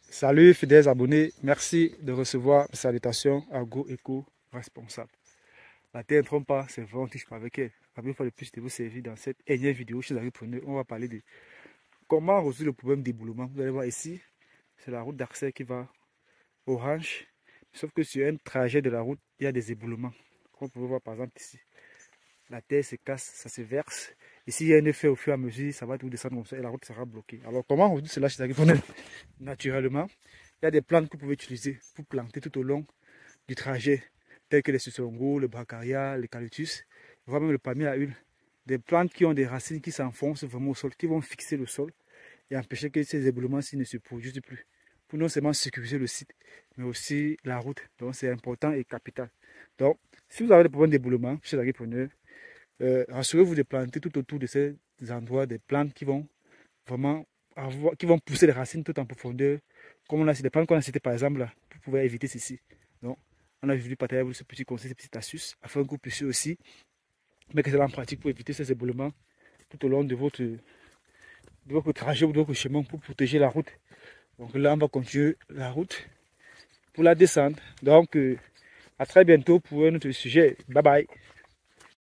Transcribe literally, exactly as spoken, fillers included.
Salut fidèles abonnés, merci de recevoir mes salutations agro-éco-responsable. La terre ne trompe pas, c'est vraiment que je parle avec elle. La première fois de plus de vous servir dans cette énième vidéo chez Agripreneur, on va parler de comment résoudre le problème d'éboulement. Vous allez voir ici, c'est la route d'accès qui va au ranch. Sauf que sur un trajet de la route, il y a des éboulements. Comme vous pouvez voir par exemple ici. La terre se casse, ça se verse. Ici, il y a un effet au fur et à mesure, ça va tout descendre comme ça et la route sera bloquée. Alors, comment résoudre cela chez Agripreneur? Naturellement, il y a des plantes que vous pouvez utiliser pour planter tout au long du trajet, telles que les susongos, le bracaria, l'eucalyptus, voire même le palmier à huile. Des plantes qui ont des racines qui s'enfoncent vraiment au sol, qui vont fixer le sol et empêcher que ces éboulements-ci ne se produisent plus. Pour non seulement sécuriser le site, mais aussi la route. Donc, c'est important et capital. Donc, si vous avez des problèmes d'éboulement chez l'Agripreneur, euh, rassurez-vous de planter tout autour de ces endroits des plantes qui vont vraiment avoir, qui vont pousser les racines tout en profondeur. Comme on a des plantes qu'on a citées par exemple là, pour pouvoir éviter ceci. Donc, on a voulu partager avec ce petit conseil, cette petite astuce, afin que vous puissiez aussi mettre cela en pratique pour éviter ces éboulements tout au long de votre, de votre trajet ou de votre chemin pour protéger la route. Donc là, on va continuer la route pour la descente. Donc, euh, à très bientôt pour un autre sujet. Bye bye.